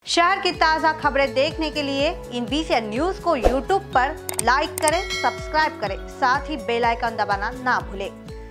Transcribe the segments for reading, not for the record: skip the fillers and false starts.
शहर की ताज़ा खबरें देखने के लिए इन VCN न्यूज़ को YouTube पर लाइक करें, सब्सक्राइब करें, साथ ही बेल आइकन दबाना ना भूलें।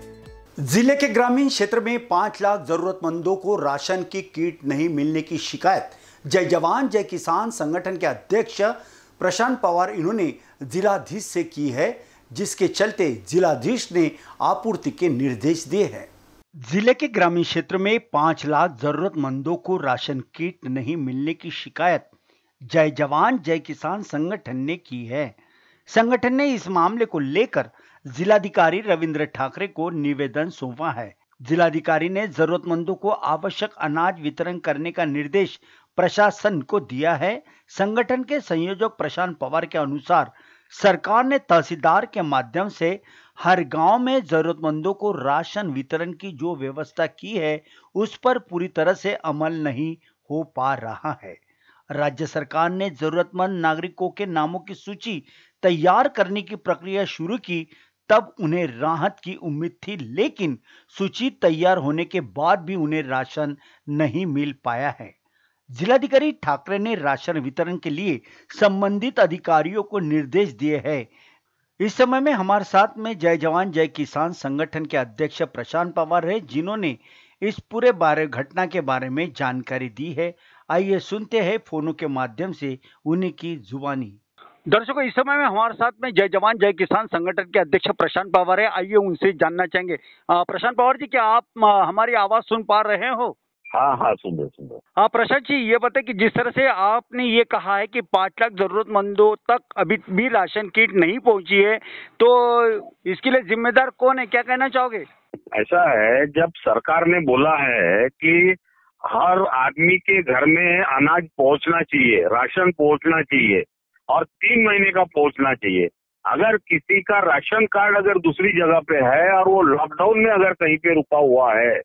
जिले के ग्रामीण क्षेत्र में 5 लाख जरूरतमंदों को राशन की किट नहीं मिलने की शिकायत जय जवान जय किसान संगठन के अध्यक्ष प्रशांत पवार इन्होंने जिलाधीश से की है, जिसके चलते जिलाधीश ने आपूर्ति के निर्देश दिए हैं। जिले के ग्रामीण क्षेत्र में 5 लाख जरूरतमंदों को राशन किट नहीं मिलने की शिकायत जय जवान जय किसान संगठन ने की है। संगठन ने इस मामले को लेकर जिलाधिकारी रविंद्र ठाकरे को निवेदन सौंपा है। जिलाधिकारी ने जरूरतमंदों को आवश्यक अनाज वितरण करने का निर्देश प्रशासन को दिया है। संगठन के संयोजक प्रशांत पवार के अनुसार सरकार ने तहसीलदार के माध्यम से हर गांव में जरूरतमंदों को राशन वितरण की जो व्यवस्था की है, उस पर पूरी तरह से अमल नहीं हो पा रहा है। राज्य सरकार ने जरूरतमंद नागरिकों के नामों की सूची तैयार करने की प्रक्रिया शुरू की, तब उन्हें राहत की उम्मीद थी, लेकिन सूची तैयार होने के बाद भी उन्हें राशन नहीं मिल पाया है। जिलाधिकारी ठाकरे ने राशन वितरण के लिए संबंधित अधिकारियों को निर्देश दिए हैं। इस समय में हमारे साथ में जय जवान जय किसान संगठन के अध्यक्ष प्रशांत पवार है, जिन्होंने इस पूरे घटना के बारे में जानकारी दी है। आइए सुनते हैं फोनों के माध्यम से उन्हीं की जुबानी। दर्शकों, इस समय में हमारे साथ में जय जवान जय किसान संगठन के अध्यक्ष प्रशांत पवार है। आइए उनसे जानना चाहेंगे। प्रशांत पवार जी, क्या आप हमारी आवाज सुन पा रहे हो? हाँ, सुन रहे। हाँ प्रशांत जी, ये बताए कि जिस तरह से आपने ये कहा है कि 5 लाख जरूरतमंदों तक अभी भी राशन किट नहीं पहुंची है, तो इसके लिए जिम्मेदार कौन है, क्या कहना चाहोगे? ऐसा है, जब सरकार ने बोला है कि हर आदमी के घर में अनाज पहुंचना चाहिए, राशन पहुंचना चाहिए और 3 महीने का पहुंचना चाहिए। अगर किसी का राशन कार्ड अगर दूसरी जगह पे है और वो लॉकडाउन में अगर कहीं पे रुका हुआ है,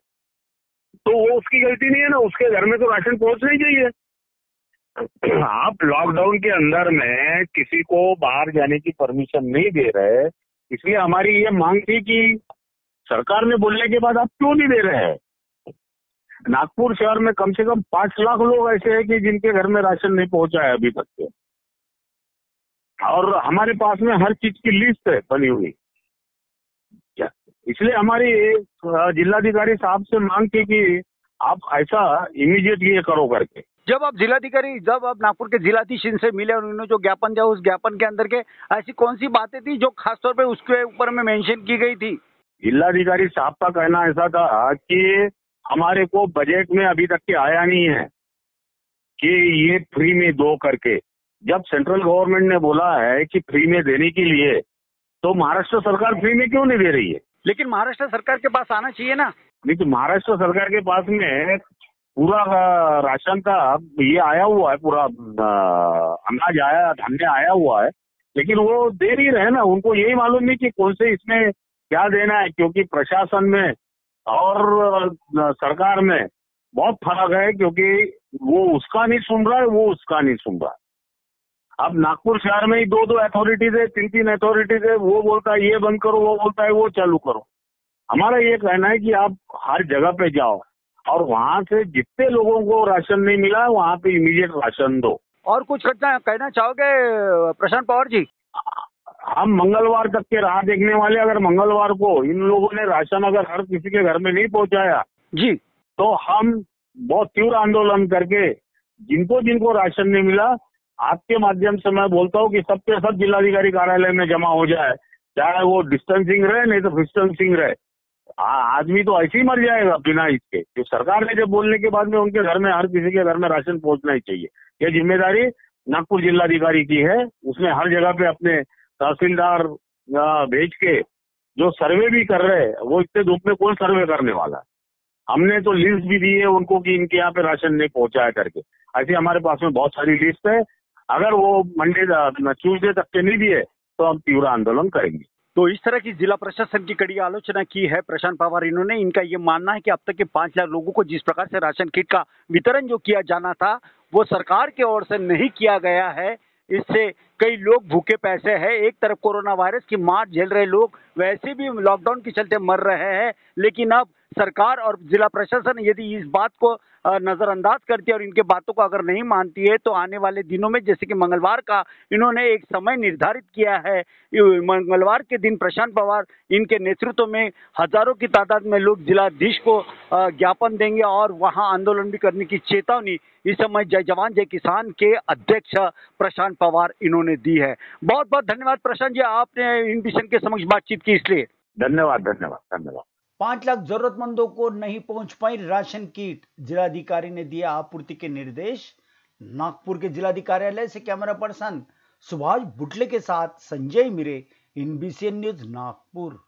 तो वो उसकी गलती नहीं है ना, उसके घर में तो राशन पहुंचना ही चाहिए। आप लॉकडाउन के अंदर में किसी को बाहर जाने की परमिशन नहीं दे रहे, इसलिए हमारी ये मांग थी कि सरकार ने बोलने के बाद आप क्यों नहीं दे रहे हैं। नागपुर शहर में कम से कम 5 लाख लोग ऐसे हैं कि जिनके घर में राशन नहीं पहुंचा है अभी तक के, और हमारे पास में हर चीज की लिस्ट है बनी हुई। इसलिए हमारी जिलाधिकारी साहब से मांग थी कि आप ऐसा इमीडिएट ये करो करके। जब आप नागपुर के जिलाधीश से मिले और उन्होंने जो ज्ञापन दिया, उस ज्ञापन के अंदर के ऐसी कौन सी बातें थी जो खासतौर पे उसके ऊपर में मेंशन की गई थी? जिलाधिकारी साहब का कहना ऐसा था कि हमारे को बजट में अभी तक के आया नहीं है कि ये फ्री में दो करके। जब सेंट्रल गवर्नमेंट ने बोला है कि फ्री में देने के लिए, तो महाराष्ट्र सरकार फ्री में क्यों नहीं दे रही है? लेकिन महाराष्ट्र सरकार के पास आना चाहिए ना। नहीं तो महाराष्ट्र सरकार के पास में पूरा राशन का ये आया हुआ है, पूरा अनाज आया, धान्य आया हुआ है, लेकिन वो दे नहीं रहे ना। उनको यही मालूम नहीं कि कौन से इसमें क्या देना है, क्योंकि प्रशासन में और सरकार में बहुत फर्क है, क्योंकि वो उसका नहीं सुन रहा है, वो उसका नहीं सुन रहा है। अब नागपुर शहर में ही 2 अथॉरिटीज है, 3 अथॉरिटीज है, वो बोलता है ये बंद करो, वो बोलता है वो चालू करो। हमारा ये कहना है कि आप हर जगह पे जाओ और वहां से जितने लोगों को राशन नहीं मिला वहां पे इमीडिएट राशन दो। और कुछ कहना चाहोगे प्रशांत पवार जी? हम मंगलवार तक के राह देखने वाले, अगर मंगलवार को इन लोगों ने राशन अगर हर किसी के घर में नहीं पहुंचाया जी, तो हम बहुत तीव्र आंदोलन करके जिनको राशन नहीं मिला, आपके माध्यम से मैं बोलता हूँ कि सबके सब जिलाधिकारी कार्यालय में जमा हो जाए, चाहे वो डिस्टेंसिंग रहे नहीं तो डिस्टेंसिंग रहे। आदमी तो ऐसे ही मर जाएगा बिना इसके। तो सरकार ने जब बोलने के बाद में उनके घर में, हर किसी के घर में राशन पहुंचना ही चाहिए, ये जिम्मेदारी नागपुर जिलाधिकारी की है। उसने हर जगह पे अपने तहसीलदार भेज के जो सर्वे भी कर रहे हैं, वो इतने धूप में कौन सर्वे करने वाला है। हमने तो लिस्ट भी दी है उनको कि इनके यहाँ पे राशन नहीं पहुंचाया करके। ऐसे हमारे पास में बहुत सारी लिस्ट है, अगर वो मंडे ट्यूजडे तक के नहीं दिए तो हम तीव्र आंदोलन करेंगे। तो इस तरह की जिला प्रशासन की कड़ी आलोचना की है प्रशांत पवार। इन्होंने, इनका ये मानना है कि अब तक के 5 लाख लोगों को जिस प्रकार से राशन किट का वितरण जो किया जाना था, वो सरकार की ओर से नहीं किया गया है। इससे कई लोग भूखे पैसे हैं। एक तरफ कोरोना वायरस की मार झेल रहे लोग वैसे भी लॉकडाउन के चलते मर रहे हैं, लेकिन अब सरकार और जिला प्रशासन यदि इस बात को नजरअंदाज करती है और इनके बातों को अगर नहीं मानती है तो आने वाले दिनों में, जैसे कि मंगलवार का इन्होंने एक समय निर्धारित किया है, मंगलवार के दिन प्रशांत पवार इनके नेतृत्व में हजारों की तादाद में लोग जिलाधीश को ज्ञापन देंगे और वहां आंदोलन भी करने की चेतावनी इस समय जय जवान जय किसान के अध्यक्ष प्रशांत पवार इन्होंने दी है। बहुत बहुत धन्यवाद प्रशांत जी, आपने इन विषय के समक्ष बातचीत की इसलिए। धन्यवाद धन्यवाद धन्यवाद। 5 लाख जरूरतमंदों को नहीं पहुंच पाई राशन किट, जिलाधिकारी ने दिया आपूर्ति के निर्देश। नागपुर के जिलाधिकारियालय से कैमरा पर्सन सुभाष बुटले के साथ संजय मिरे, NBCN न्यूज नागपुर।